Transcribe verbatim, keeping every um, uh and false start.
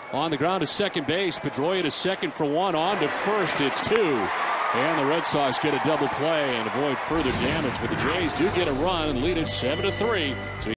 On the ground to second base. Pedroia to second for one. On to first. It's two. And the Red Sox get a double play and avoid further damage. But the Jays do get a run and lead it seven to three. So